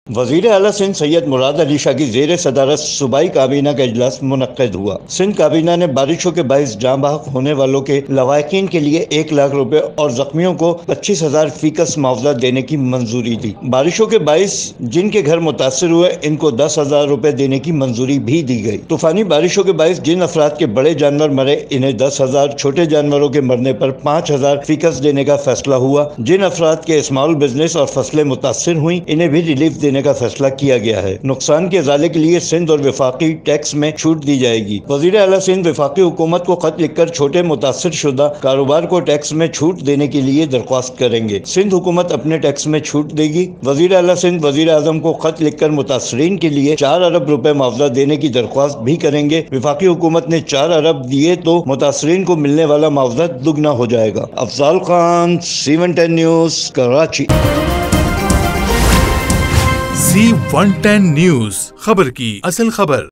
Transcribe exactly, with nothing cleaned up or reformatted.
وزیر اعلیٰ سندھ سید مراد علی شاہ کی زیر صدارت صوبائی کابینہ کا اجلاس منعقد ہوا۔ سندھ کابینہ نے بارشوں کے باعث جاں بحق ہونے والوں کے لواحقین کے لیے ایک لاکھ روپے اور زخمیوں کو پچیس ہزار فیکس معاوضہ دینے کی منظوری دی۔ بارشوں کے باعث جن کے گھر متاثر ہوئے ان کو دس ہزار روپے دینے کی منظوری بھی دی گئی۔ طوفانی بارشوں کے باعث جن افراد کے بڑے جانور مرے انہیں دس ہزار، چھوٹے جانوروں کے مرنے پر پانچ ہزار فیکس دینے کا فیصلہ ہوا۔ جن افراد کے اسمال بزنس اور فصلیں متاثر ہوئیں انہیں بھی ریلیف دینے کا فیصلہ کیا گیا ہے۔ نقصان کے ازالے کے لیے سندھ اور وفاقی ٹیکس میں چھوٹ دی جائے گی۔ وزیر اعلیٰ سندھ وفاقی حکومت کو خط لکھ کر چھوٹے متاثر شدہ کاروبار کو ٹیکس میں چھوٹ دینے کے لیے درخواست کریں گے۔ سندھ حکومت اپنے ٹیکس میں چھوٹ دے گی۔ وزیر اعلیٰ سندھ وزیر اعظم کو خط لکھ کر متاثرین کے لیے چار ارب روپے معاوضہ دینے کی درخواست بھی کریں گے۔ وفاقی حکومت نے چار ارب دیے تو متاثرین کو ملنے والا معاوضہ دگنا ہو جائے گا۔ Afzal Khan, C one ten news, Karachi. C one ten news, خبر کی اصل خبر۔